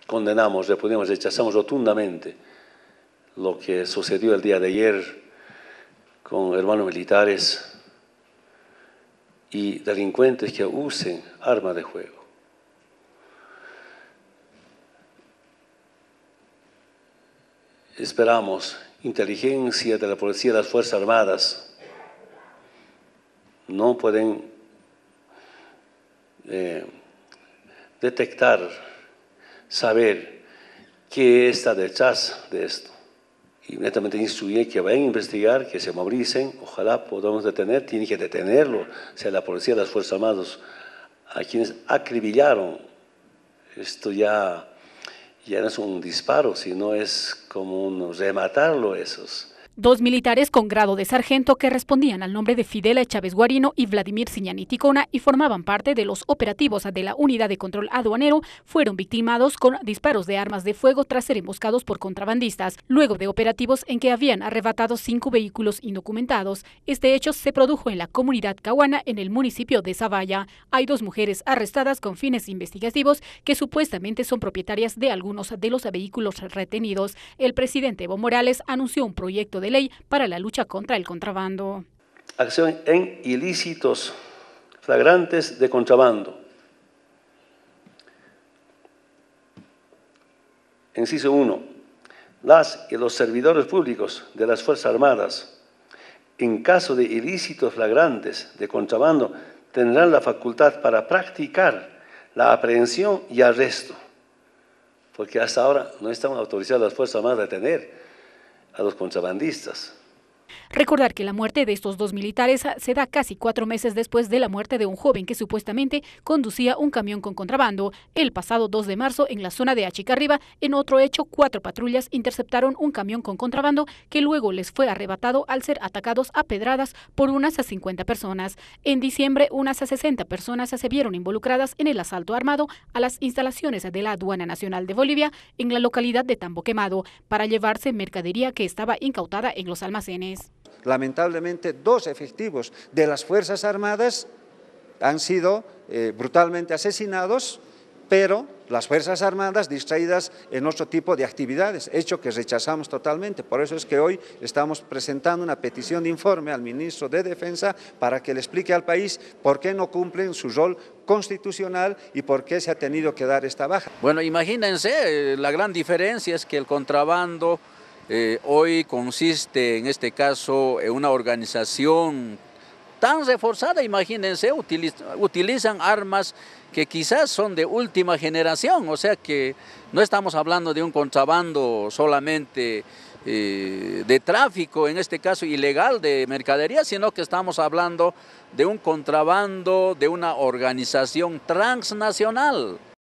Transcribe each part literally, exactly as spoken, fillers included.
condenamos, repudiamos, rechazamos rotundamente lo que sucedió el día de ayer con hermanos militares y delincuentes que usen armas de fuego. Esperamos inteligencia de la policía y las Fuerzas Armadas. No pueden eh, detectar, saber qué está detrás de esto. Y netamente instruir que vayan a investigar, que se movilicen, ojalá podamos detener, tienen que detenerlo, o sea, la policía y las Fuerzas Armadas, a quienes acribillaron. Esto ya, ya no es un disparo, sino es como un rematarlo esos. Dos militares con grado de sargento que respondían al nombre de Fidel Chávez Guarino y Vladimir Siñani Ticona y formaban parte de los operativos de la Unidad de Control Aduanero fueron victimados con disparos de armas de fuego tras ser emboscados por contrabandistas, luego de operativos en que habían arrebatado cinco vehículos indocumentados. Este hecho se produjo en la comunidad cahuana en el municipio de Zavalla. Hay dos mujeres arrestadas con fines investigativos que supuestamente son propietarias de algunos de los vehículos retenidos. El presidente Evo Morales anunció un proyecto de de ley para la lucha contra el contrabando. Acción en ilícitos flagrantes de contrabando. Inciso uno. Las y los servidores públicos de las Fuerzas Armadas, en caso de ilícitos flagrantes de contrabando, tendrán la facultad para practicar la aprehensión y arresto, porque hasta ahora no están autorizadas las Fuerzas Armadas a detener a los contrabandistas. Recordar que la muerte de estos dos militares se da casi cuatro meses después de la muerte de un joven que supuestamente conducía un camión con contrabando. El pasado dos de marzo, en la zona de Achicarriba, en otro hecho, cuatro patrullas interceptaron un camión con contrabando que luego les fue arrebatado al ser atacados a pedradas por unas cincuenta personas. En diciembre, unas sesenta personas se vieron involucradas en el asalto armado a las instalaciones de la Aduana Nacional de Bolivia en la localidad de Tambo Quemado para llevarse mercadería que estaba incautada en los almacenes. Lamentablemente, dos efectivos de las Fuerzas Armadas han sido eh, brutalmente asesinados, pero las Fuerzas Armadas distraídas en otro tipo de actividades, hecho que rechazamos totalmente. Por eso es que hoy estamos presentando una petición de informe al ministro de Defensa para que le explique al país por qué no cumplen su rol constitucional y por qué se ha tenido que dar esta baja. Bueno, imagínense, la gran diferencia es que el contrabando Eh, hoy consiste en este caso en una organización tan reforzada, imagínense, utiliz, utilizan armas que quizás son de última generación, o sea que no estamos hablando de un contrabando solamente eh, de tráfico, en este caso ilegal de mercadería, sino que estamos hablando de un contrabando de una organización transnacional.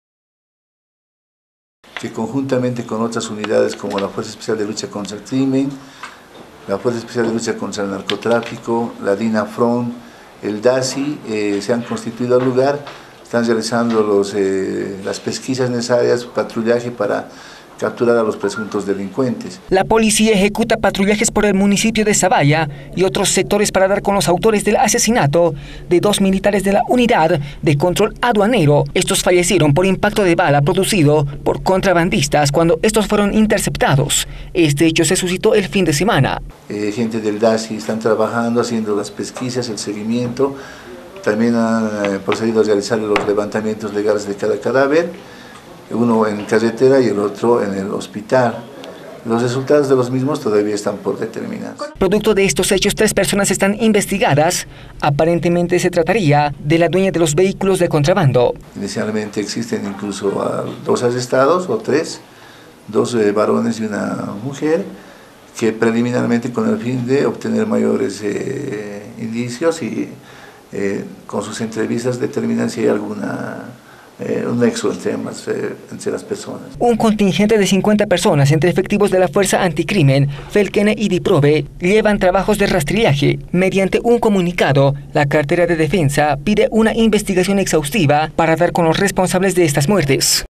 Que conjuntamente con otras unidades como la Fuerza Especial de Lucha contra el Crimen, la Fuerza Especial de Lucha contra el Narcotráfico, la DINAFRON, el DASI, eh, se han constituido al lugar, están realizando los, eh, las pesquisas necesarias, patrullaje para capturar a los presuntos delincuentes. La policía ejecuta patrullajes por el municipio de Zavalla y otros sectores para dar con los autores del asesinato de dos militares de la Unidad de Control Aduanero. Estos fallecieron por impacto de bala producido por contrabandistas cuando estos fueron interceptados. Este hecho se suscitó el fin de semana. Eh, gente del DASI están trabajando, haciendo las pesquisas, el seguimiento. También han eh, procedido a realizar los levantamientos legales de cada cadáver, uno en carretera y el otro en el hospital. Los resultados de los mismos todavía están por determinar. Producto de estos hechos, tres personas están investigadas. Aparentemente se trataría de la dueña de los vehículos de contrabando. Inicialmente existen incluso uh, dos arrestados, o tres, dos eh, varones y una mujer, que preliminarmente con el fin de obtener mayores eh, indicios y eh, con sus entrevistas determinan si hay alguna Eh, un nexo entre, ambas, eh, entre las personas. Un contingente de cincuenta personas entre efectivos de la Fuerza Anticrimen, Felkene y Diprove llevan trabajos de rastrillaje. Mediante un comunicado, la cartera de defensa pide una investigación exhaustiva para dar con los responsables de estas muertes.